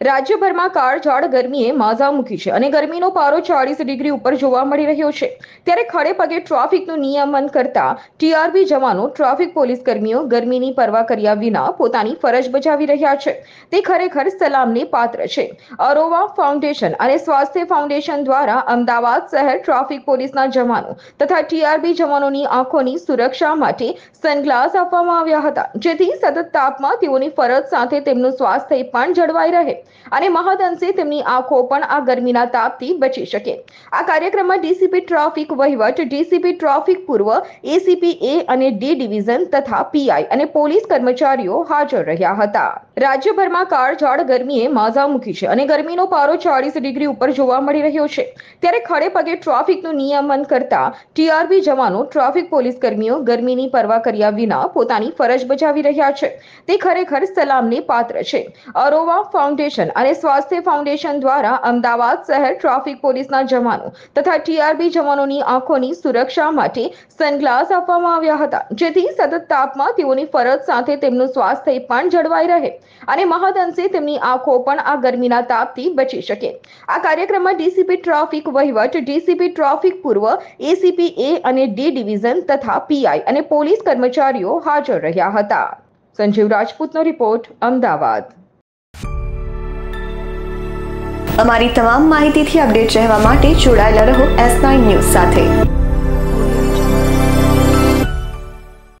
રાજ્યભરમાં કાળઝાળ ગરમીએ માઝા મૂકી છે અને ગરમીનો પારો 40 ડિગ્રી ઉપર જોવા મળી રહ્યો છે। ત્યારે ખડે પગે ટ્રાફિકનું નિયમન કરતા ટીઆરબી જવાનો ટ્રાફિક પોલીસ કર્મીઓ ગરમીની પરવા કર્યા વિના પોતાની ફરજ બજાવી રહ્યા છે, તે ખરેખર સલામને પાત્ર છે। અરોવા ફાઉન્ડેશન અને સ્વાસ્થ્ય ફાઉન્ડેશન દ્વારા અમદાવાદ શહેર ટ્રાફિક પોલીસના જવાનો તથા ટીઆરબી જવાનોની આંખોની સુરક્ષા માટે સનગ્લાસ આપવામાં આવ્યા હતા, જેથી સતત તાપમાં તેઓની ફરજ સાથે તેમનું સ્વાસ્થ્ય પણ જળવાઈ રહે અને મહદઅંશે તેમની આંખો પણ આ ગરમીના તાપથી બચી શકે। આ કાર્યક્રમમાં ડીસીપી ટ્રાફિક વહીવટ, ડીસીપી ટ્રાફિક પૂર્વ, એસીપી એ અને ડી ડિવિઝન તથા પીઆઈ અને પોલીસ કર્મચારીઓ હાજર રહ્યા હતા। રાજ્યભરમાં કાળઝાળ ગરમીએ માઝા મૂકી છે અને ગરમીનો પારો 40 ડિગ્રી ઉપર જોવા મળી રહ્યો છે। ત્યારે ખડે પગે ટ્રાફિકનું નિયમન કરતા ટીઆરબી જવાનો ટ્રાફિક પોલીસ કર્મીઓ ગરમીની પરવા કર્યા વિના પોતાની ફરજ બજાવી રહ્યા છે, તે ખરેખર સલામને પાત્ર છે। અરોવા ફાઉન્ડેશન અને સ્વાસ્થ્ય ફાઉન્ડેશન દ્વારા અમદાવાદ શહેર ટ્રાફિક પોલીસના જવાનો તથા ટીઆરબી જવાનોની આંખોની સુરક્ષા માટે સનગ્લાસ આપવામાં આવ્યા હતા, જેથી સતત તાપમાં તેઓની ફરજ સાથે તેમનું સ્વાસ્થ્ય પણ જળવાઈ રહે અને મહદઅંશે તેમની આંખો પણ આ ગરમીના તાપથી બચી શકે। આ કાર્યક્રમમાં ડીસીપી ટ્રાફિક વહીવટ, ડીસીપી ટ્રાફિક પૂર્વ, એસીપી એ અને ડી ડિવિઝન તથા પીઆઈ અને પોલીસ કર્મચારીઓ હાજર રહ્યા હતા। સંજીવ રાજપૂતનો રિપોર્ટ, અમદાવાદ। અમારી તમામ માહિતીથી અપડેટ રહેવા માટે જોડાયેલા રહો S9 ન્યૂઝ સાથે।